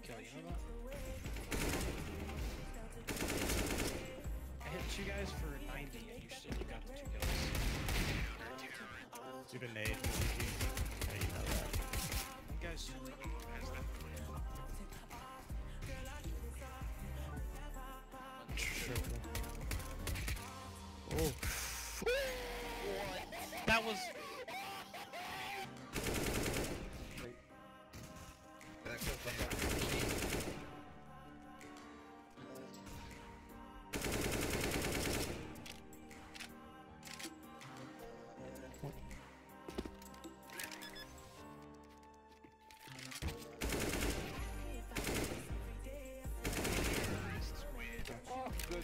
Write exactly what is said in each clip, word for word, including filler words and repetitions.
kill, you know that? I hit two guys for ninety and you still got two kills. Dude, a nade. How do you know that? You guys super has that. Oh. That was. Oh, good.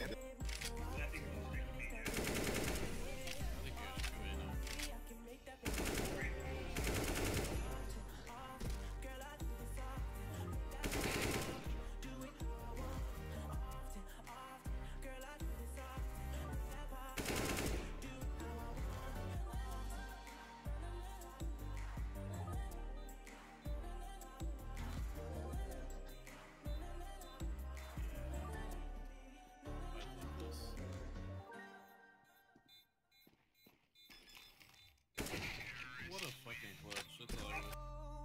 What a fucking clutch. That's all I got.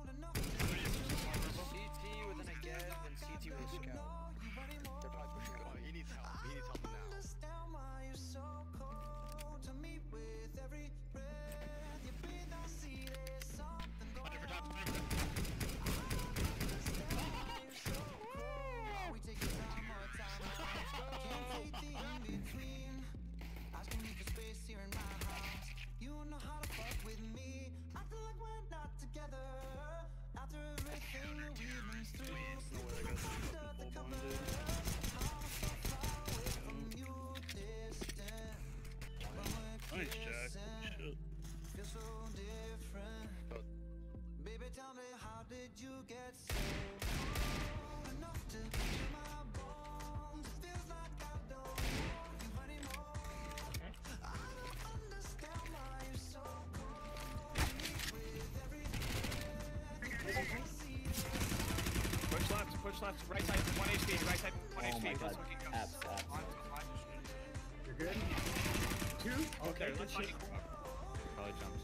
C T with an again and C T with a scout. They're probably pushing good. Oh, he needs help. He needs help now. Hundred for top. Nice, Jack. Shit. Push left, push left, right side, one H P, right side, one Oh H P. my Let's god. fucking go. Abs, abs. You're good? Two? Okay, Let's let's fucking shit. go. Probably jumped.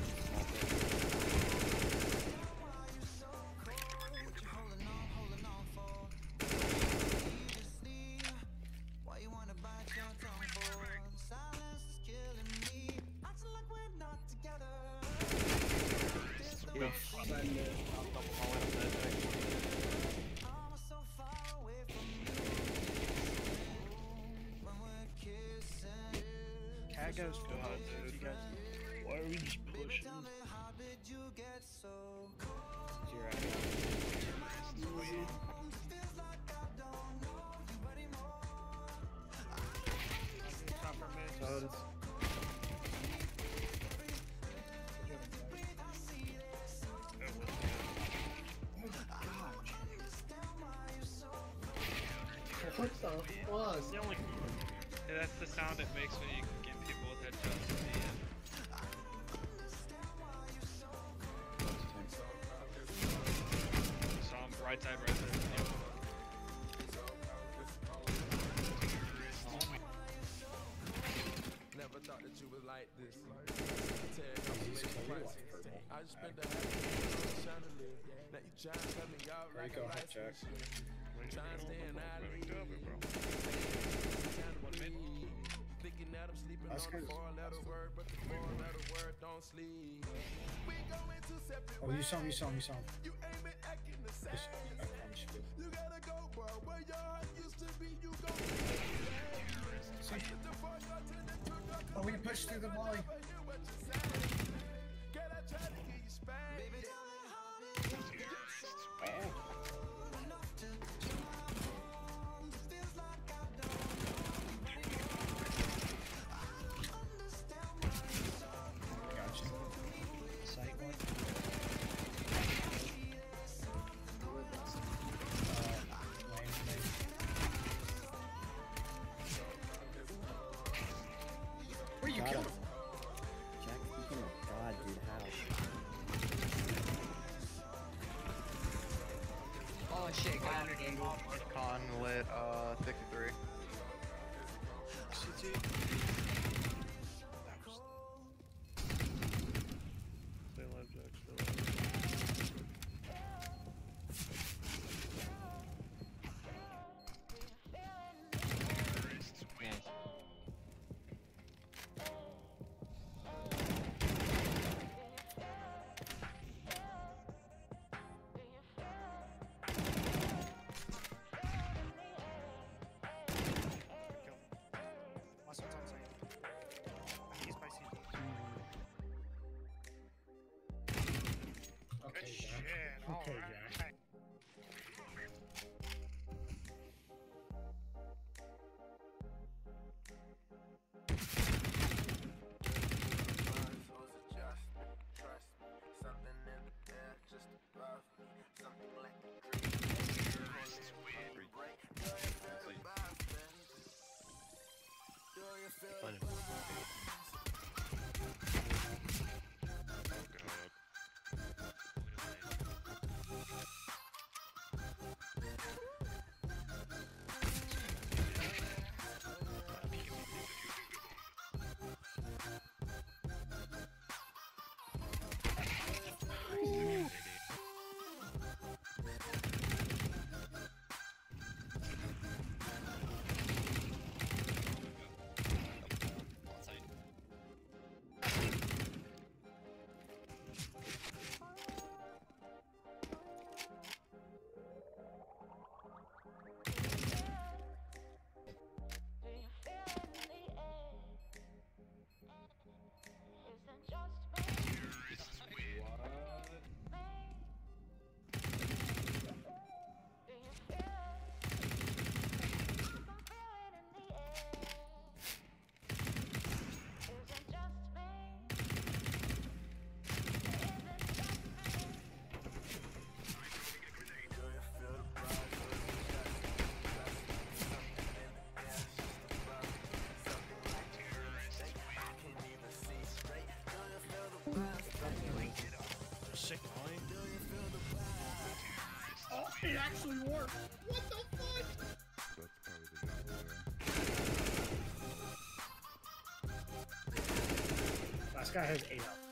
Yeah. Cat goes for God, both dude. you guys. Why are we just pushing? You're right. Top for mid. So it's what the fuck? It's the only. Yeah, that's the sound it makes when you can get people with headshots at the end. Saw him right side, right side. Yep. Never thought that you would like this. Tear up the price. I just spent the half a chandelier. Now you trying to cut me out like a light switch. Trying to stay in that thinking that I'm sleeping on the four-letter word, but the four-letter word don't sleep. We go into separate Oh, you saw him, you saw him, you saw him. You ain't been acting the same. You gotta go, bro. Where your heart used to be, you go. Oh, he pushed through the volley. Can I try to get you spanked? Gotcha. Sight one. Where you Got killed him. him? actually worked. What the fuck? That's probably the guy. Last guy has eight health.